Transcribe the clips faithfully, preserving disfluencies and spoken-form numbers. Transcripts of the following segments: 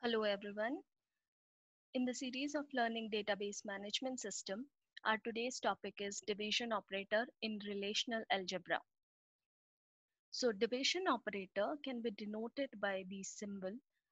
Hello everyone. In the series of learning database management system, our today's topic is division operator in relational algebra. So division operator can be denoted by the symbol.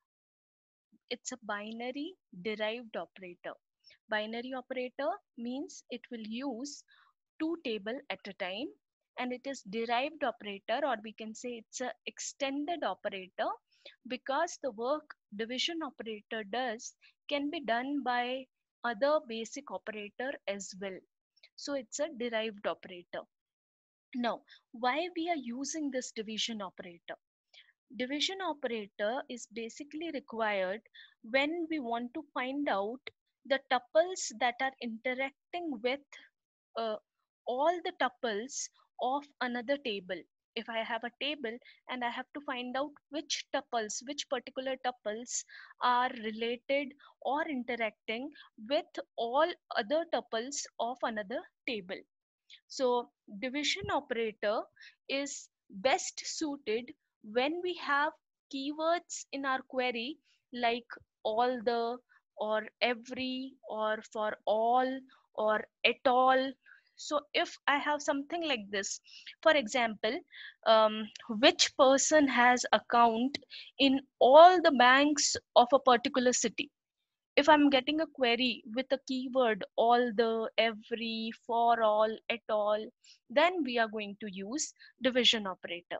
It's a binary derived operator. Binary operator means it will use two table at a time, and it is derived operator, or we can say it's a extended operator, because the work division operator does can be done by other basic operator as well. So it's a derived operator. Now, why we are using this division operator? Division operator is basically required when we want to find out the tuples that are interacting with uh, all the tuples of another table. If I have a table and I have to find out which tuples, which particular tuples are related or interacting with all other tuples of another table. So division operator is best suited when we have keywords in our query like all the, or every, or for all, or at all. So if I have something like this, for example, um, which person has account in all the banks of a particular city? If I'm getting a query with a keyword all the, every, for all, at all, then we are going to use division operator.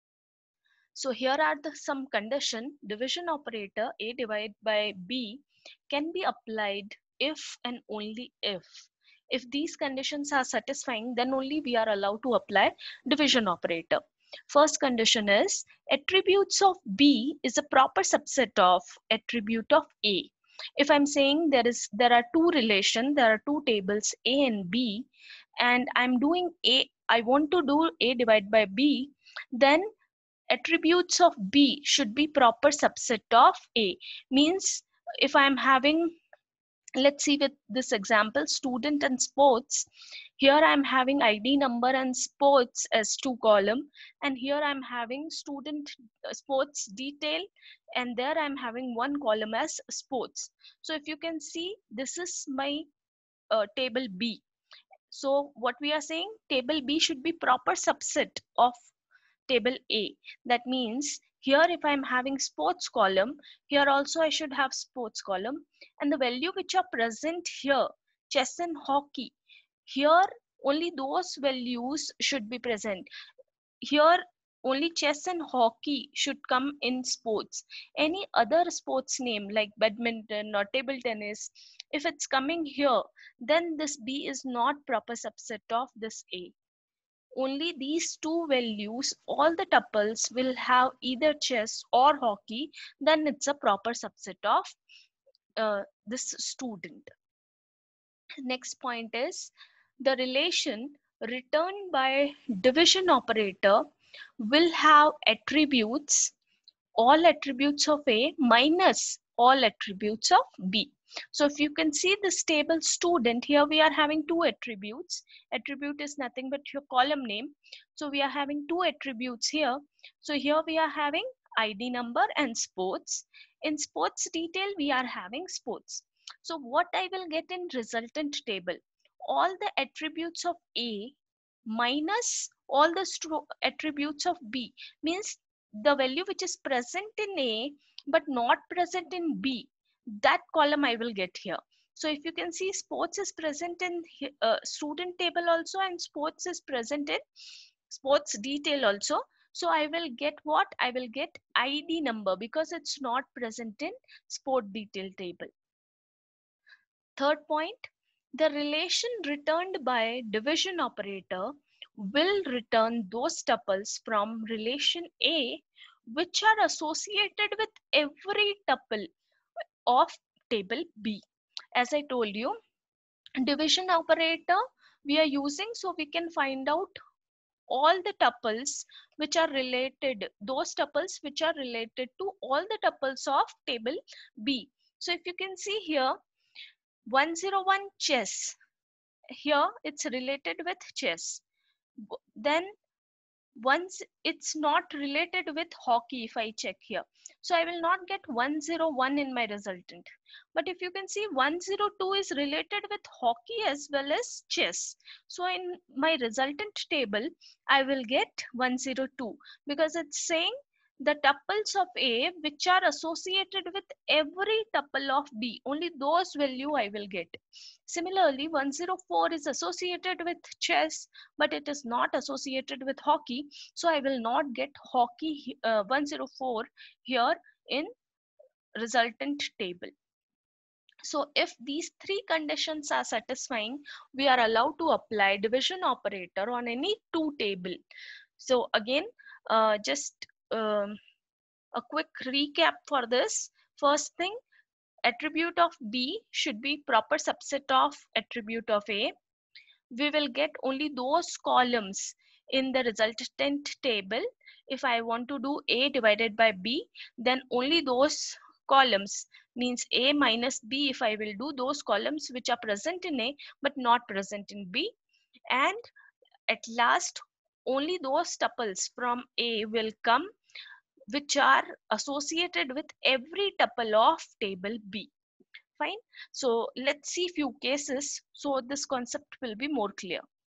So here are the some condition. Division operator A divided by B can be applied if and only if. If these conditions are satisfying, then only we are allowed to apply division operator. First condition is attributes of B is a proper subset of attribute of A. If I'm saying there is there are two relation, there are two tables A and B, and I'm doing A, I want to do A divided by B, then attributes of B should be proper subset of A. Means if I'm having, let's see with this example, student and sports. Here I'm having I D number and sports as two column, and here I'm having student uh, sports detail, and there I'm having one column as sports. So if you can see, this is my uh, table B. So what we are saying, table B should be proper subset of table A. That means here if I'm having sports column, here also I should have sports column, and the value which are present here, chess and hockey, here only those values should be present. Here only chess and hockey should come in sports. Any other sports name like badminton or table tennis, if it's coming here, then this B is not proper subset of this A. Only these two values, all the tuples will have either chess or hockey, then it's a proper subset of uh, this student. Next point is the relation returned by division operator will have attributes, all attributes of A minus all attributes of B. So if you can see this table student, here we are having two attributes. Attribute is nothing but your column name. So we are having two attributes here. So here we are having I D number and sports. In sports detail, we are having sports. So what I will get in resultant table, all the attributes of A minus all the attributes of B, means the value which is present in A but not present in B, that column I will get here. So if you can see, sports is present in uh, student table also, and sports is present in sports detail also. So I will get what? I will get I D number because it's not present in sport detail table. Third point, the relation returned by division operator will return those tuples from relation A which are associated with every tuple of table B. As I told you, division operator we are using so we can find out all the tuples which are related, those tuples which are related to all the tuples of table B. So if you can see here, one zero one chess, here it's related with chess. Then once it's not related with hockey. If I check here, so I will not get one zero one in my resultant. But if you can see, one zero two is related with hockey as well as chess. So in my resultant table I will get one zero two, because it's saying the tuples of A which are associated with every tuple of B, only those value I will get. Similarly, one zero four is associated with chess, but it is not associated with hockey. So I will not get hockey uh, one zero four here in resultant table. So if these three conditions are satisfying, we are allowed to apply division operator on any two table. So again, uh, just um, a quick recap for this. First thing, attribute of B should be proper subset of attribute of A. We will get only those columns in the resultant table. If I want to do A divided by B, then only those columns, means A minus B, if I will do those columns which are present in A but not present in B. And at last, only those tuples from A will come which are associated with every tuple of table B. Fine. So let's see few cases so this concept will be more clear.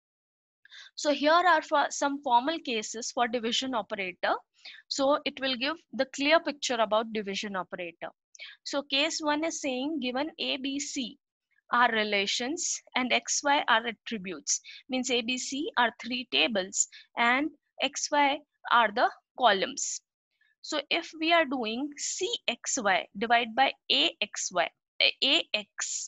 So here are for some formal cases for division operator. So it will give the clear picture about division operator. So case one is saying given A, B, C are relations and X, Y are attributes. Means A, B, C are three tables and X, Y are the columns. So if we are doing C X Y divide by A X Y, A X.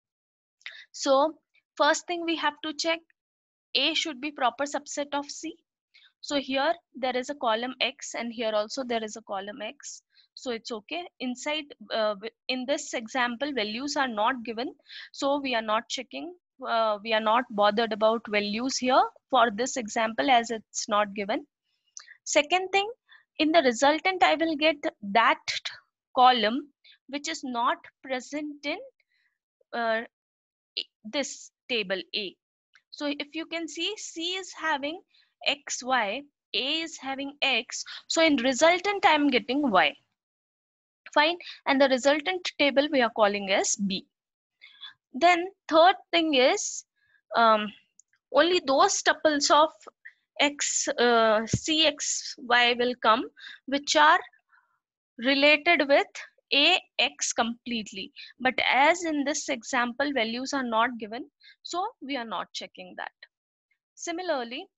So first thing we have to check, A should be proper subset of C. So here there is a column X and here also there is a column X. So it's okay. Inside uh, in this example, values are not given. So we are not checking. Uh, we are not bothered about values here for this example as it's not given. Second thing, in the resultant, I will get that column which is not present in uh, this table A. So if you can see, C is having X, Y, A is having X. So in resultant, I am getting Y. Fine. And the resultant table we are calling as B. Then third thing is um, only those tuples of X, uh, C, X, Y will come which are related with A X completely. But as in this example, values are not given. So we are not checking that. Similarly,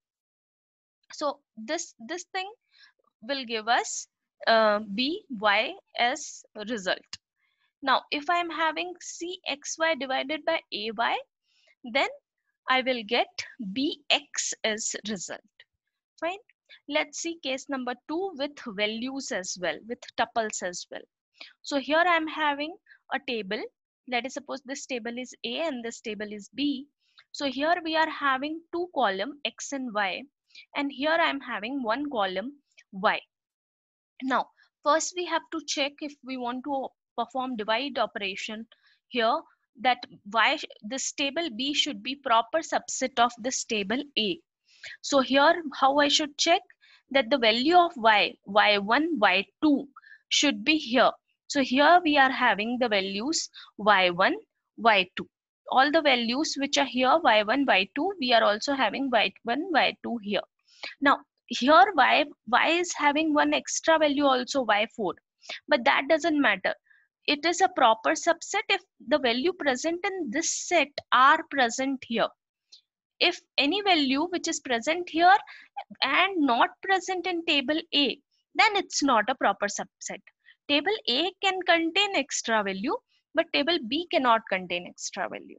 so this this thing will give us uh, B Y as a result. Now if I am having C X Y divided by A Y, then I will get B X as result. Fine. Let's see case number two with values as well, with tuples as well. So here I am having a table. Let us suppose this table is A and this table is B. So here we are having two column X and Y, and here I am having one column Y. Now first we have to check if we want to perform divide operation here, that Y, this table B should be proper subset of this table A. So here how I should check, that the value of Y, Y one, Y two should be here. So here we are having the values Y one, Y two. All the values which are here Y one, Y two, we are also having Y one, Y two here. Now here Y, Y is having one extra value also Y four, but that doesn't matter. It is a proper subset if the value present in this set are present here. If any value which is present here and not present in table A, then it's not a proper subset. Table A can contain extra value, but table B cannot contain extra value.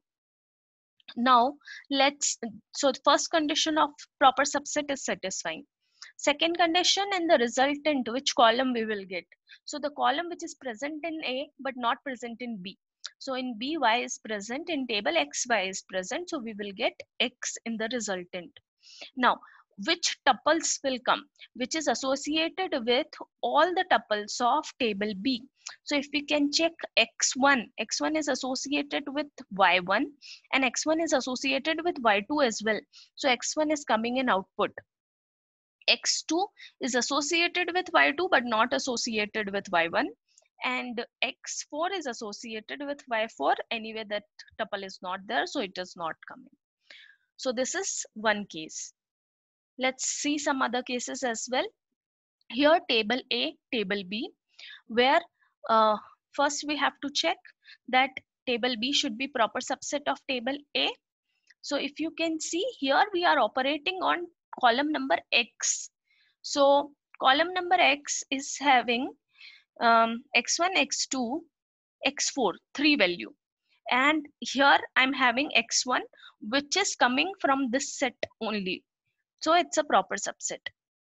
Now let's, so the first condition of proper subset is satisfying. Second condition, in the resultant, which column we will get. So the column which is present in A but not present in B. So in B, Y is present, in table X, Y is present. So we will get X in the resultant. Now, which tuples will come, which is associated with all the tuples of table B. So if we can check X one, X one is associated with Y one and X one is associated with Y two as well. So X one is coming in output. x two is associated with y two but not associated with y one, and x four is associated with y four. Anyway, that tuple is not there, so it is not coming. So this is one case. Let's see some other cases as well. Here table A, table B, where uh, first we have to check that table B should be proper subset of table A. So if you can see here, we are operating on column number X. So column number X is having um, x one, x two, x four, three value. And here I'm having x one, which is coming from this set only. So it's a proper subset.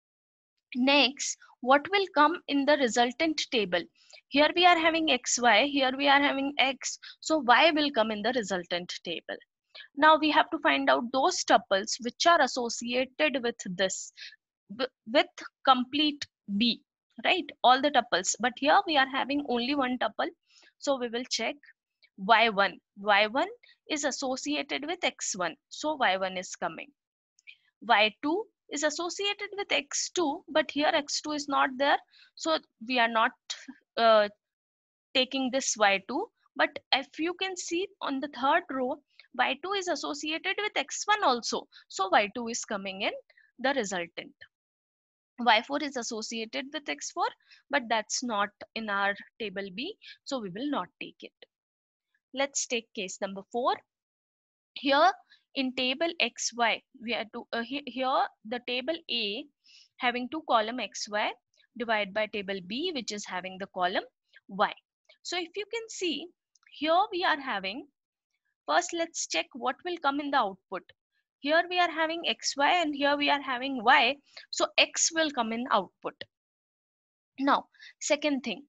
Next, what will come in the resultant table? Here we are having xy, here we are having x. So y will come in the resultant table. Now we have to find out those tuples which are associated with this, with complete B, right? All the tuples. But here we are having only one tuple. So we will check y one. y one is associated with x one. So y one is coming. y two is associated with x two, but here x two is not there. So we are not uh, taking this y two. But if you can see on the third row, y two is associated with x one also. So y two is coming in the resultant. y four is associated with x four, but that's not in our table B. So we will not take it. Let's take case number four. Here in table X Y, we are to uh, he, here the table A having two column X Y divided by table B, which is having the column Y. So if you can see here, we are having, first let's check what will come in the output. Here we are having X Y and here we are having Y. So X will come in output. Now, second thing,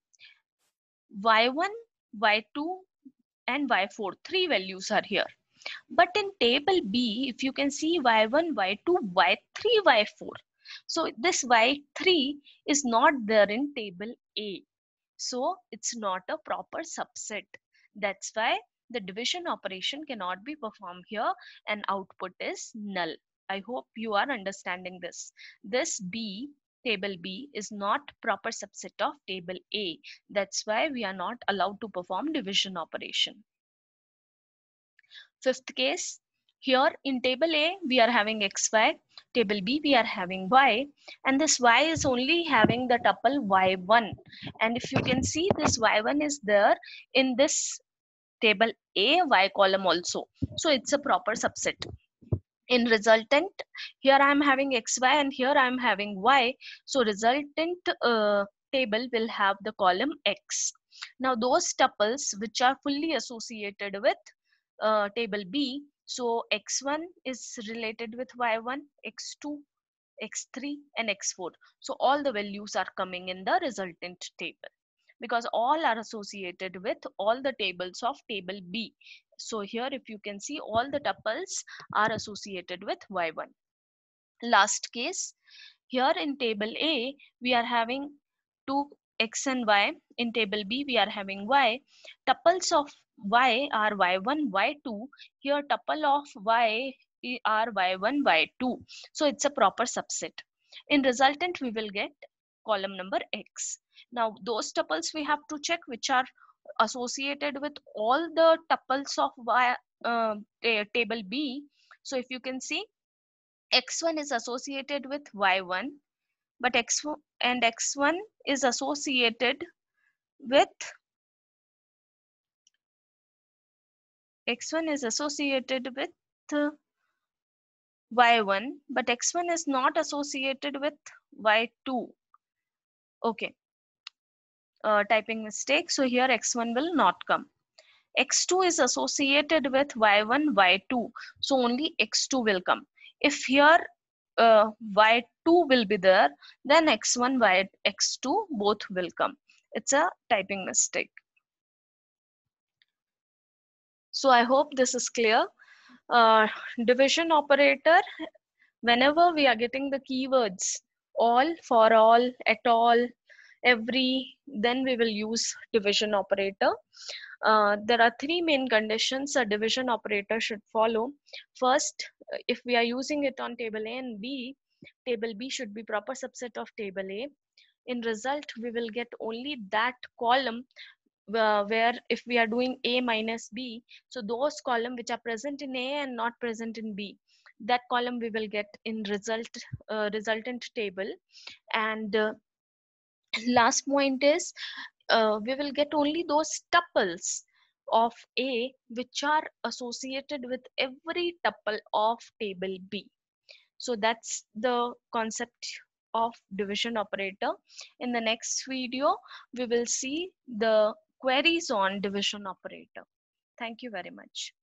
Y one, Y two and Y four, three values are here. But in table B, if you can see y one, y two, y three, y four. So this y three is not there in table A. So it's not a proper subset. That's why the division operation cannot be performed here and output is null. I hope you are understanding this. This B, table B, is not proper subset of table A. That's why we are not allowed to perform division operation. Fifth case, here in table A, we are having xy, table B, we are having y, and this y is only having the tuple y one. And if you can see, this y one is there in this table A, y column also. So it's a proper subset. In resultant, here I am having xy and here I am having y. So resultant uh, table will have the column x. Now those tuples which are fully associated with uh, table B, so x one is related with y one, x two, x three and x four. So all the values are coming in the resultant table because all are associated with all the tables of table B. So here if you can see, all the tuples are associated with y one. Last case, here in table A, we are having two x and y. In table B, we are having y. Tuples of y are y one, y two. Here tuple of y are y one, y two. So it's a proper subset. In resultant, we will get column number x. Now those tuples we have to check which are associated with all the tuples of y, uh, table B. So if you can see, x one is associated with y one, but x and x one is associated with x one is associated with uh, y one, but x one is not associated with y two. Okay, uh, typing mistake. So here x one will not come. x two is associated with y one, y two. So only x two will come. If here uh, y two will be there, then x one, y x two both will come. It's a typing mistake. So I hope this is clear. Uh, division operator, whenever we are getting the keywords all, for all, at all, every, then we will use division operator. Uh, there are three main conditions a division operator should follow. First, if we are using it on table A and B, table B should be proper subset of table A. In result, we will get only that column uh, where if we are doing A minus B, so those column which are present in A and not present in B, that column we will get in result uh, resultant table. And uh, last point is uh, we will get only those tuples of A which are associated with every tuple of table B. So that's the concept of division operator. In the next video, we will see the queries on division operator. Thank you very much.